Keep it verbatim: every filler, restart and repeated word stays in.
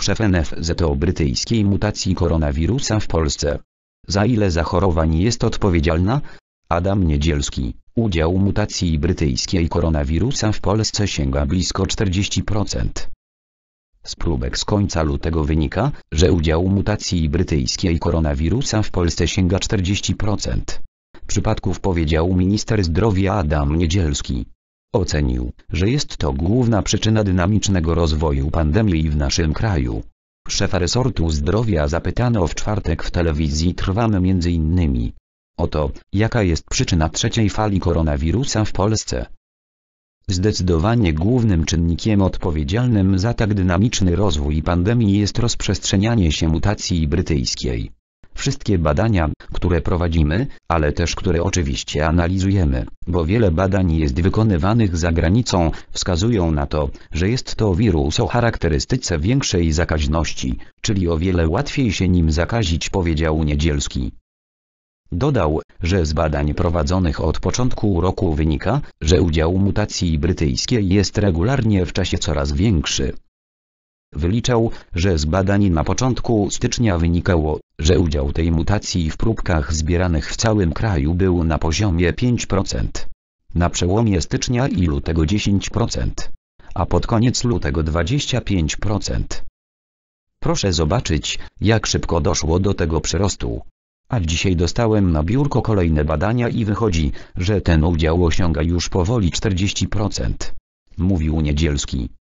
szef N F Z o brytyjskiej mutacji koronawirusa w Polsce. Za ile zachorowań jest odpowiedzialna? Adam Niedzielski. Udział mutacji brytyjskiej koronawirusa w Polsce sięga blisko czterdzieści procent. Z próbek z końca lutego wynika, że udział mutacji brytyjskiej koronawirusa w Polsce sięga czterdzieści procent. Przypadków powiedział minister zdrowia Adam Niedzielski. Ocenił, że jest to główna przyczyna dynamicznego rozwoju pandemii w naszym kraju. Szefa resortu zdrowia zapytano w czwartek w telewizji Trwam między innymi o to, jaka jest przyczyna trzeciej fali koronawirusa w Polsce. Zdecydowanie głównym czynnikiem odpowiedzialnym za tak dynamiczny rozwój pandemii jest rozprzestrzenianie się mutacji brytyjskiej. Wszystkie badania, które prowadzimy, ale też które oczywiście analizujemy, bo wiele badań jest wykonywanych za granicą, wskazują na to, że jest to wirus o charakterystyce większej zakaźności, czyli o wiele łatwiej się nim zakazić, powiedział Niedzielski. Dodał, że z badań prowadzonych od początku roku wynika, że udział mutacji brytyjskiej jest regularnie w czasie coraz większy. Wyliczał, że z badań na początku stycznia wynikało, że udział tej mutacji w próbkach zbieranych w całym kraju był na poziomie pięć procent. Na przełomie stycznia i lutego dziesięć procent. A pod koniec lutego dwadzieścia pięć procent. Proszę zobaczyć, jak szybko doszło do tego przyrostu. A dzisiaj dostałem na biurko kolejne badania i wychodzi, że ten udział osiąga już powoli czterdzieści procent. Mówił Niedzielski.